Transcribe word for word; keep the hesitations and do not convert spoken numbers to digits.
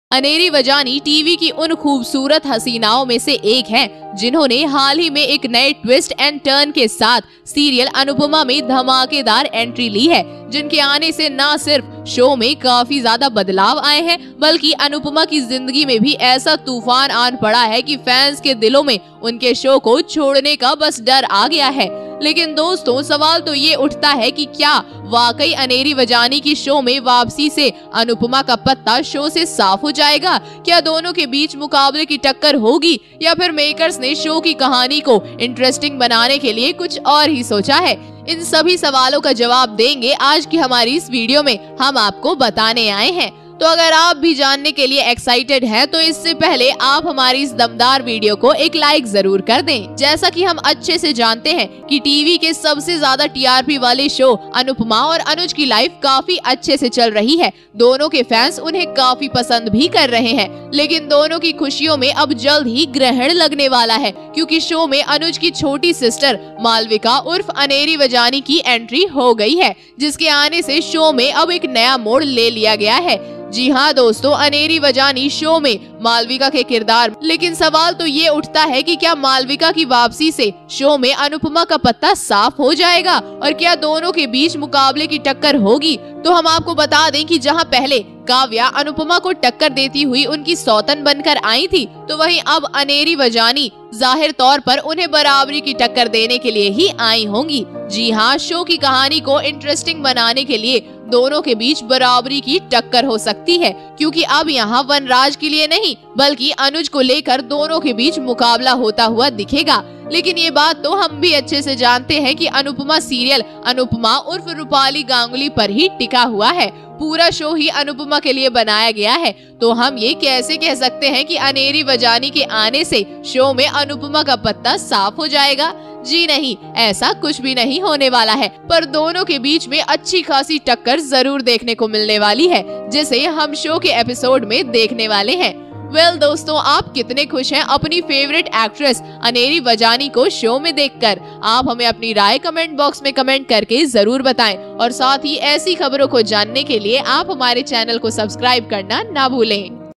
Aneri Vazhani TV की उन खूबसूरत हसीनाओं में से एक हैं जिन्होंने हाल ही में एक नए ट्विस्ट एंड टर्न के साथ सीरियल अनुपमा में धमाकेदार एंट्री ली है, जिनके आने से न सिर्फ शो में काफी ज्यादा बदलाव आए हैं बल्कि अनुपमा की जिंदगी में भी ऐसा तूफान आन पड़ा है कि फैंस के दिलों में उनके शो को छोड़ने का बस डर आ गया है। लेकिन दोस्तों, सवाल तो ये उठता है कि क्या वाकई अनेरी वजानी की शो में वापसी से अनुपमा का पत्ता शो से साफ हो जाएगा? क्या दोनों के बीच मुकाबले की टक्कर होगी या फिर मेकर्स ने शो की कहानी को इंटरेस्टिंग बनाने के लिए कुछ और ही सोचा है? इन सभी सवालों का जवाब देंगे आज की हमारी इस वीडियो में हम आपको बताने आए हैं। तो अगर आप भी जानने के लिए एक्साइटेड हैं तो इससे पहले आप हमारी इस दमदार वीडियो को एक लाइक जरूर कर दें। जैसा कि हम अच्छे से जानते हैं कि टीवी के सबसे ज्यादा टीआरपी वाले शो अनुपमा और अनुज की लाइफ काफी अच्छे से चल रही है। दोनों के फैंस उन्हें काफी पसंद भी कर रहे हैं, लेकिन दोनों की खुशियों में अब जल्द ही ग्रहण लगने वाला है, क्योंकि शो में अनुज की छोटी सिस्टर मालविका उर्फ अनेरी वजानी की एंट्री हो गई है, जिसके आने से शो में अब एक नया मोड़ ले लिया गया है। जी हाँ दोस्तों, अनेरी वजानी शो में मालविका के किरदार। लेकिन सवाल तो ये उठता है कि क्या मालविका की वापसी से शो में अनुपमा का पत्ता साफ हो जाएगा और क्या दोनों के बीच मुकाबले की टक्कर होगी? तो हम आपको बता दें कि जहां पहले काव्या अनुपमा को टक्कर देती हुई उनकी सौतन बनकर आई थी, तो वहीं अब अनेरी वजानी जाहिर तौर पर उन्हें बराबरी की टक्कर देने के लिए ही आई होंगी। जी हाँ, शो की कहानी को इंटरेस्टिंग बनाने के लिए दोनों के बीच बराबरी की टक्कर हो सकती है, क्योंकि अब यहाँ वनराज के लिए नहीं बल्कि अनुज को लेकर दोनों के बीच मुकाबला होता हुआ दिखेगा। लेकिन ये बात तो हम भी अच्छे से जानते हैं कि अनुपमा सीरियल अनुपमा उर्फ रूपाली गांगुली पर ही टिका हुआ है। पूरा शो ही अनुपमा के लिए बनाया गया है, तो हम ये कैसे कह सकते हैं कि अनेरी वजानी के आने से शो में अनुपमा का पत्ता साफ हो जाएगा? जी नहीं, ऐसा कुछ भी नहीं होने वाला है, पर दोनों के बीच में अच्छी खासी टक्कर जरूर देखने को मिलने वाली है, जिसे हम शो के एपिसोड में देखने वाले हैं। वेल well, दोस्तों, आप कितने खुश हैं अपनी फेवरेट एक्ट्रेस अनेरी वजानी को शो में देखकर? आप हमें अपनी राय कमेंट बॉक्स में कमेंट करके जरूर बताएं और साथ ही ऐसी खबरों को जानने के लिए आप हमारे चैनल को सब्सक्राइब करना ना भूलें।